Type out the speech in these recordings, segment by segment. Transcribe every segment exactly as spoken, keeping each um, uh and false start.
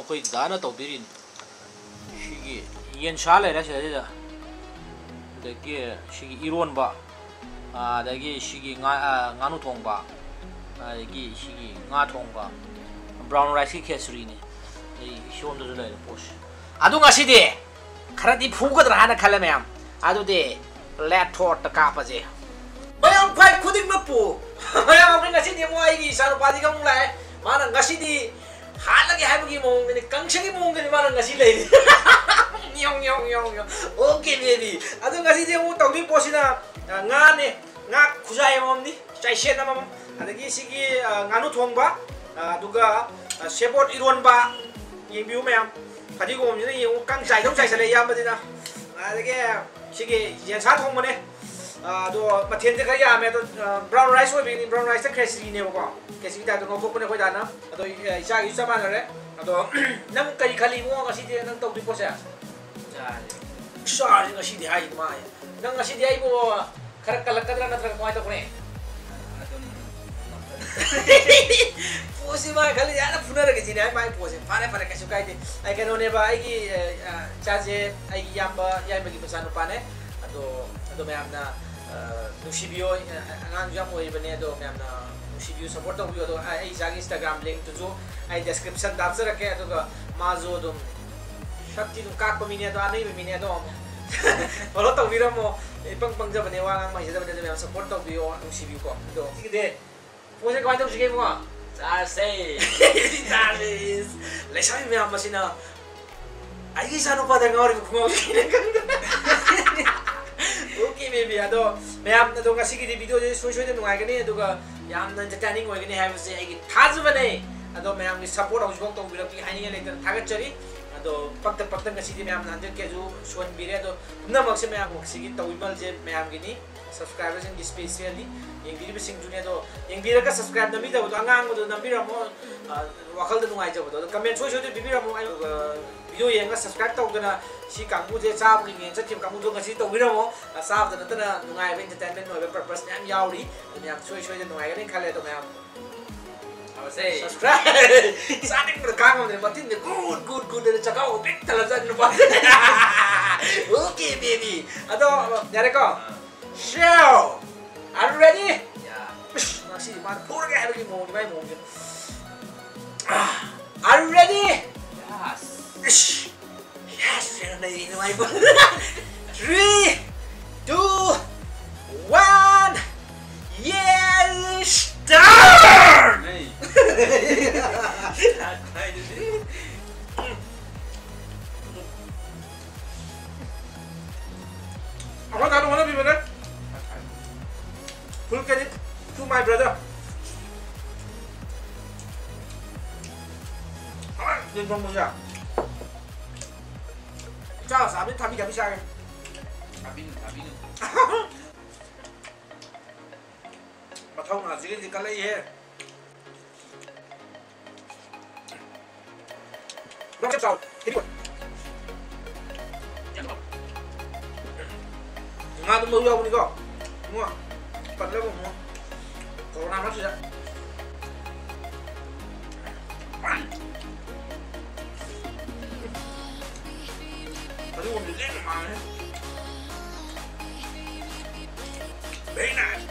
ꯑꯩꯈꯣꯏ ꯗꯥꯅ ꯇꯧꯕꯤꯔꯤꯅꯤ ꯁꯤꯒꯤ ꯌꯦꯟꯁꯥ ꯂꯩꯔꯦ ꯁꯤꯗꯩꯁꯤꯗ ꯑꯗꯒꯤ ꯁꯤꯒꯤ ꯏꯔꯣꯟꯕ ꯑꯗꯒꯤ ꯁꯤꯒꯤ ꯉꯥ ꯉꯥꯅꯨ ꯊꯣꯡꯕ ꯑꯗꯒꯤ ꯁꯤꯒꯤ ꯉꯥ ꯊꯣꯡꯕ ꯕ꯭ꯔꯥꯎꯟ ꯔꯥꯏꯁꯀꯤ ꯈꯦꯆ꯭ꯔꯤꯅꯤ ꯑꯩ ꯁꯣꯝꯗꯁꯨ ꯂꯩꯔꯦ ꯄꯣꯠꯁꯦ ꯑꯗꯨ ꯉꯁꯤꯗꯤ ꯈꯔꯗꯤ ꯐꯨꯒꯗ꯭ꯔꯥ ꯍꯥꯏꯅ ꯈꯜꯂꯦ ꯃꯌꯥꯝ ꯑꯗꯨꯗꯤ ꯂꯦꯠꯊꯣꯔꯠꯇ ꯀꯥꯞꯄꯁꯦ ꯃꯌꯥꯝ ꯈ꯭ꯋꯥꯏ ꯈꯨꯗꯤꯡꯃꯛꯄꯨ ꯃꯌꯥꯝ ꯑꯩꯈꯣꯏ ꯉꯁꯤꯗꯤ ꯑꯃꯨꯛ ꯑꯩꯒꯤ ꯏꯆꯥꯅꯨꯄꯥꯗꯤꯒ ꯑꯃꯨꯛ ꯂꯥꯛꯑꯦ ꯃꯥꯅ ꯉꯁꯤꯗꯤ ꯍꯥꯠꯂꯒꯦ ꯍꯥꯏꯕꯒꯤ ꯃꯑꯣꯡꯗꯅꯤ ꯀꯪꯁꯒꯤ ꯃꯑꯣꯡꯗꯅꯤ ꯃꯥꯅ ꯉꯁꯤ ꯂꯩꯔꯤ ꯌꯣꯡ ꯌꯣꯡ ꯌꯣꯡ ꯌꯣꯡ ꯑꯣꯀꯦ ꯕꯦꯕꯤ ꯑꯗꯨ ꯉꯁꯤꯗꯤ ꯑꯃꯨꯛ ꯇꯧꯗꯣꯏ ꯄꯣꯠꯁꯤꯅ ꯉꯥꯅꯦ ꯉꯥ ꯈꯨꯖꯥꯏ ꯑꯃꯃꯝꯅꯤ ꯆꯥꯏꯁꯦꯠ ꯑꯃꯃꯝ ꯑꯗꯒꯤ ꯁꯤꯒꯤ ꯉꯥꯅꯨ ꯊꯣꯡꯕ ꯑꯗꯨꯒ ꯁꯦꯕꯣꯠ ꯏꯔꯣꯟꯕ ꯌꯦꯡꯕꯤꯌꯨ ꯃꯌꯥꯝ ꯐꯗꯤꯒꯣꯝꯁꯤꯅ ꯌꯦꯡꯉꯨ ꯀꯪ ꯆꯥꯏꯗꯧ ꯆꯥꯏꯁꯜꯂꯦ ꯏꯌꯥꯝꯕꯁꯤꯅ ꯑꯗꯒꯤ ꯁꯤꯒꯤ ꯌꯦꯟꯁꯥ ꯊꯣꯡꯕꯅꯦ ꯑꯗꯣ ꯃꯊꯦꯜꯁꯦ ꯈꯔ ꯌꯥꯝꯃꯦ ꯑꯗꯣ ꯕ꯭ꯔꯥꯎꯟ ꯔꯥꯏꯁ ꯑꯣꯏꯕꯒꯤꯅꯤ ꯕ꯭ꯔꯥꯎꯟ ꯔꯥꯏꯁꯇ ꯈꯦꯆ꯭ꯔꯤꯅꯦꯕꯀꯣ ꯈꯦꯆ꯭ꯔꯤ ꯇꯥꯏꯞꯇ ꯉꯧꯊꯣꯛꯄꯅꯦ ꯑꯩꯈꯣꯏ ꯗꯥꯅ ꯑꯗꯣ ꯏꯆꯥꯒꯤꯁꯨ ꯆꯞ ꯃꯥꯟꯅꯔꯦ ꯑꯗꯣ ꯅꯪ ꯀꯔꯤ ꯈꯜꯂꯤ ꯏꯕꯨꯡꯉꯣ ꯉꯁꯤꯗꯤ ꯅꯪ ꯇꯧꯗꯣꯏ ꯄꯣꯠꯁꯦ ꯆꯥꯔꯦ ꯉꯁꯤꯗꯤ ꯍꯥꯏ ꯃꯥ ꯅꯪ ꯉꯁꯤꯗꯤ ꯑꯩꯕꯨ खर कलकद्रा नत्र कमाय तकने अदुम पोसी मा खाली याना फुनर के जिने माय पोसे फारे फारे केसु काइदे आई केनो ने बा आइगी चाजे आइगी याम्बा याइबगी मसानु पाने अदो अदो मैमना नुसिबियो अंगांग जाम ओइ बने अदो मैमना नुसिबियो सपोर्ट तो बियो अदो आई जागी इंस्टाग्राम लिंक तो जो आई डिस्क्रिप्शन दाप से रखे अदो माजो दो शक्ति दु काक मिने अदो आनै मिने अदो फॉलो तो बिरमो पंग पंग जबने वांग माइ जबने जबने सपोर्ट तो बियो नुसिबियो को अदो सिगदे पोसे कमाय तो सिगे मो चासे चालेस लेसाइ म्याम मसिना आइगी सानो पादा ngori खुङाउ किने कंद ओके बेबी अदो म्याम अदो ngasi gi भिडियो जे सोइ सोइ de नुङाइ गनि अदुगा यामना entertaining ओइगनि हाइबसे आइगी थाजबने अदो म्याम gi support आउजबक तो बिरकि हाइनिगे लेतर थागतचरी अदो पक्क पक्क ngasi di म्याम नंदर के जो सोन बिरे अदो नमक से म्याम ngasi gi तविमल जे म्याम गिनी subscribers in specially yengiri bising june do yengira ka subscribe nami da do angang do nambira mo wakal da nungai jabo do comment choi choi de bibira mo ai video yenga subscribe tau dana si kangmu je cha bu ngi cha tim kangmu do ngasi tau bira mo sa da na nungai ba entertainment no ba purpose nyam yauri nyam choi choi de nungai ga ni khale do myam say subscribe saning mo kang mo de matin de good good good de chakao big talajan no ba okay baby ado yare ko Shell, are you ready? Yeah. Nasi mana pura ke hari mau ni mai mau ni. Are you ready? Yes. Yes, saya nak ini mai pun. Three, two, one, yes, start. Hey. Apa tak ada mana bi mana? Full credit to my brother. Nên không bao giờ. Sao sao biết tham đi tham đi sai. Abin, abin. Mà thông là gì thì cái lấy hết. Nó chấp sau. Cái gì? Nga tu mau jauh ni kau. Mua. Pada lepas mua. Corona masih ada. Tadi mau beli ni mana? Very nice.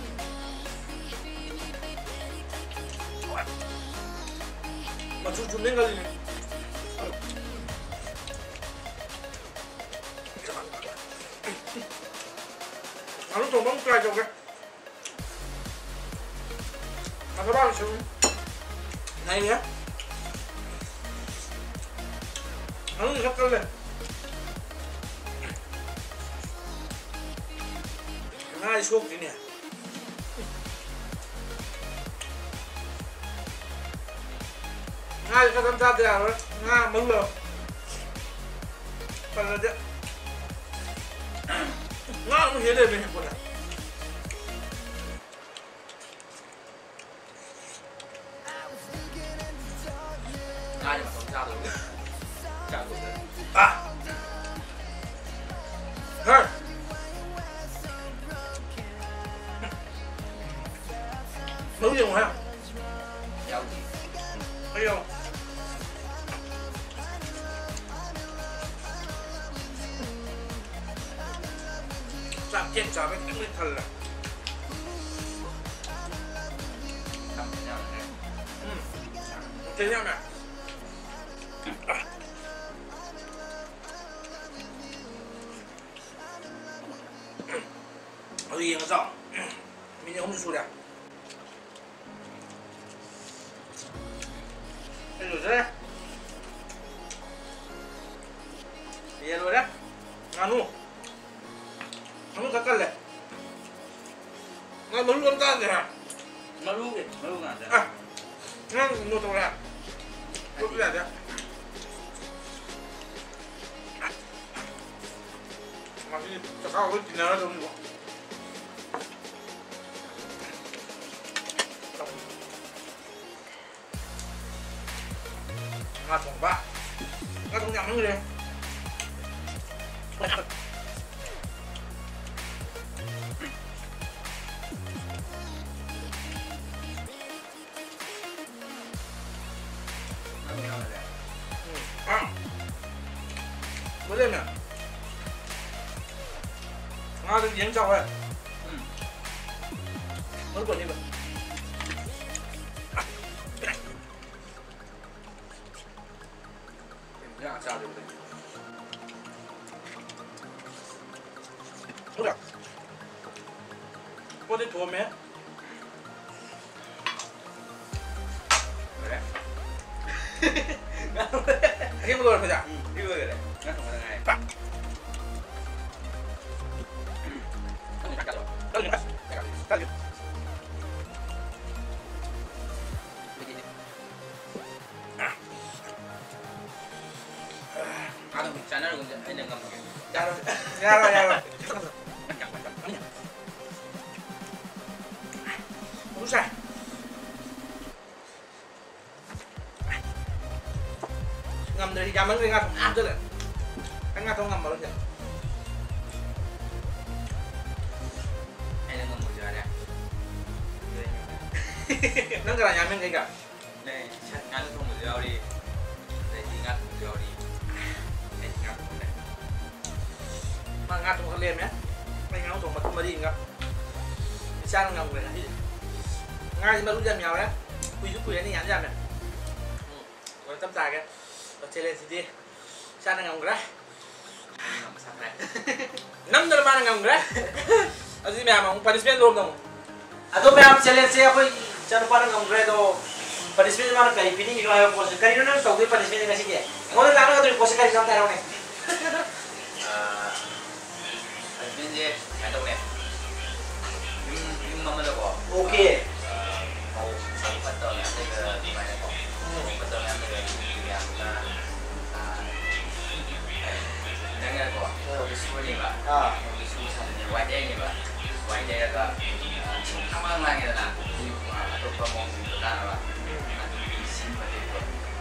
Macam cuma kali ni. Anu tu bang try juga. Apa bang sih? Naik ya? Anu ni siapa le? Nah, isok ini. Nah, kita kan tak ada, nah malu. Pada dia. Nah, mu hele be pura. Ai mà không sao được. Chào cô. À. Hả? Nấu gì hả? Chào chị. Thấy không? Sạc thêm chả biết cái thật là Cầm nhau này. Ừ. Thế nhau nè. Ở đây nó rộng. Mình không được xuống đẹp. Đây rồi đấy. Đây rồi đấy. Ngon luôn. Không có cân này. Ngon muốn luôn tan rồi hả? Nó luôn kìa, nó luôn à. À. Ngon một thằng này. Tốt đẹp đấy. Mà cái cho cao cái gì nó không được. Ngon không ba. Ngon không nhầm nữa đi. Mới lên nè. Ngon cái giếng trong rồi. Ừ. Mới còn như vậy. Cái nào sao được đấy. Ủa được. Có đi thua mẹ. Rồi đấy. Cái vừa phải dạ. Ừ, cái vừa rồi đấy. Nó không có này. Bạc. À, đúng, chả nó cũng anh đừng ngầm kìa. Dạ rồi, dạ rồi, dạ rồi. Đúng sai. Ngầm dari zaman ringat ada lah. Kan nggak tahu ngambal aja. Anh đừng ngầm một giờ nè. Nó nggak nyamin kayak gak? Này, chắc ngắn không một giờ đi. Để đi ngắt một giờ đi. Để ngắt một này. Mà ngat tuh kalian ya. Pengen langsung mati mati nggak? Bisa nggak gue nanti. Ngat baru jam ya ya. Kuyu kuyu ini yang jam ya. Hmm. Gue tâm tài cái. Ở trên lên thì đi. Sao nggak gue? Ngầm sắp này. Năm giờ mana nggak gue? Aziz memang punishment belum dong. Atau memang challenge saya aku jangan pada nggak gue tuh. Punishment mana kayak ini gitu ayo pos. Kali ini tahu gue punishment nggak sih dia? Mau nggak nggak tuh pos kali sampai orang nih. Anh biết gì? Anh đâu nè. Nhưng nhưng mà mình đâu có. Ok. Mau mau bắt đầu làm cái cái bài này không? Bắt đầu làm cái cái làm là đang nghe có. Cái số này mà. Ah. Cái số sang này quay đây này mà. Quay đây là cái không ăn lại cái là atau promosi kita lah. Isin pada itu.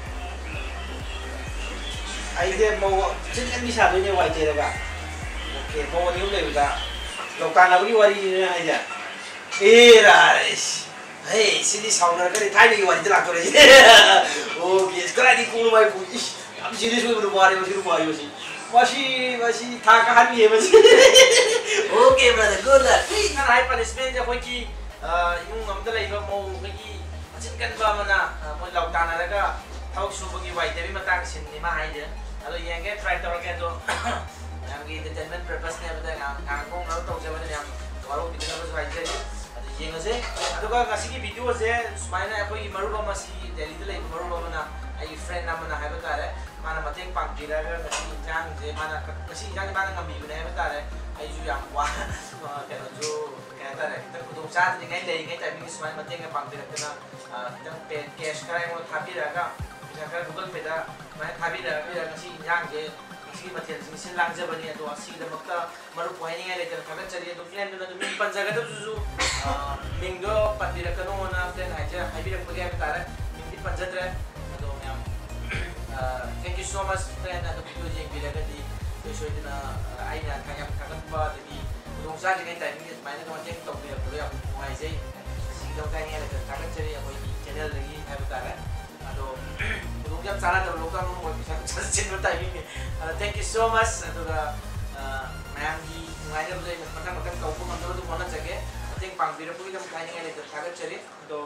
Aide mau jadi bisa tuh nih wajib ya. Oke, mau ini udah juga. Lokal lagi wari aja. Eh, rais. Hei, sini sauna kali tadi wari itu lakor aja. Oke, sekarang di kulo mai kuih. Am sini sudah berbuari masih berbuari masih. Masih masih takahan ya masih. Oke, brother, good lah. Kan hai punishment ya koi ki yung ngamda lai ba mau koi macin kan ba mana mo lokal na laga thau su bagi wai debi matang sin ni ma hai dia. Alo yang ke try to get to yang ki entertainment purpose ne bada ngang ngang kong alo tau jaban yang walau di kana wai jadi ado yang ase ado ka kasi ki video ase sumaina koi maru ba masi Delhi de lai maru ba mana ai friend na mana hai ba tare mana mateng pang pira ga kasi jang je mana kasi jang mana ngambi ba hai ba tare ai ju yang wa ke no ju ke tare kita kudu sa ni ngai lai ngai tai mi sumaina mateng pang pira kana kita pen cash kara mo thapi ra ga Kaya Google Pay da, may tabi da, kaya kasi yang je, kasi material sing silang jaba niya to, kasi da magta marupuhay niya later kagat sa riya to, plan do na to, min panjaga to susu, mingdo pandira ka no na plan aja, ay bilang pagaya katara, min panjadra, ato ngam. Thank you so much friend ato video jeng bilang di, so so na ay na kaya kagat pa di, kung sa jeng time ni, may na to jeng to bilang pagaya kung ay say, kasi daw kaya niya later kagat sa riya ko channel lagi ay katara. Aduh, jam sana terlalu kan mau bisa jadi timing. Thank you so much. Aduh, Mayanggi ꯅꯨꯡꯉꯥꯏꯅꯕꯁꯦ ꯑꯩꯅ ꯃꯊꯪ ꯃꯊꯪ ꯇꯧꯕ ꯉꯝꯅꯕ ꯑꯗꯨꯝ ꯍꯣꯠꯅꯖꯒꯦ ꯃꯇꯦꯡ ꯄꯥꯡꯕꯤꯔꯛꯄꯒꯤꯗꯃꯛ ꯍꯥꯏꯅꯤꯡꯉꯥꯏ ꯂꯩꯇꯅ ꯊꯥꯒꯠꯆꯔꯤ ꯑꯗꯣ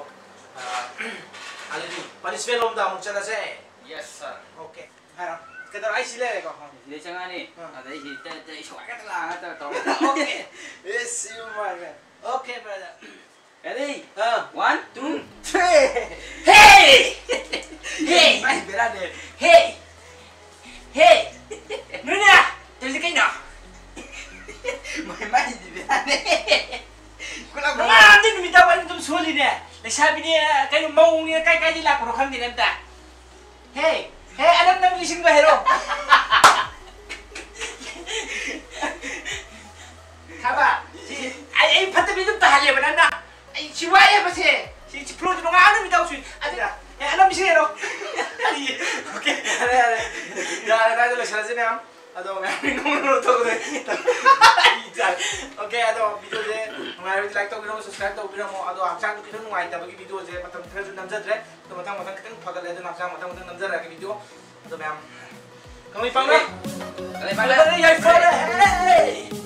ꯑꯗꯨꯗꯤ ꯄꯅꯤꯁꯃꯦꯟ ꯂꯣꯝꯗ ꯑꯃꯨꯛ ꯆꯠꯂꯁꯦ Yes sir. ꯑꯣꯀꯦ ꯍꯥꯏꯔꯣ ꯀꯩꯗꯧꯔ ꯑꯩ ꯁꯤ ꯂꯩꯔꯦꯀꯣ Sila changani. Ada isi te te isu agak telah ngata tau. Okay. Yes, you my man. Okay, brother. Ready? Uh, One, two, three. Hey! Hey! Mas berada. Hey! Hey! Nuna! Terus kain dah. Mai mai di berada. Kula kula. Ah, nanti minta balik tu soli deh. Lesabi ni kayak mau ni kayak kayak di lapor kan di nanti. Hey, hey, ada nang lising ba hero? Kaba, si ay ay patah bidu tahalia banana. Ay siwaya ba si? Si si pro tu nga ano bitaw sweet. Ada. Eh ano mi hero? Okay, ada ada. Ya ada tayo lang siya sini am. Ado may nung to ko deh. Okay, ado video je ngai like to biro subscribe to biro mo ado hamsang tu kinu ngai ta bagi video je matam thar ju namjat re to matang matang kitang phagal le na hamsang matang matang namjat ra ke video ado ma'am kami pang na Kali pala. Hey,